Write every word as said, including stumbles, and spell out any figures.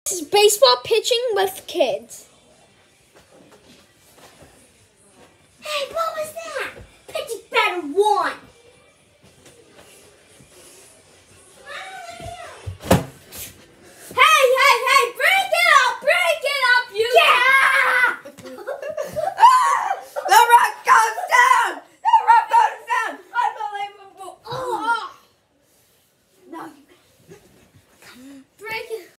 baseball pitching with kids. Hey, what was that?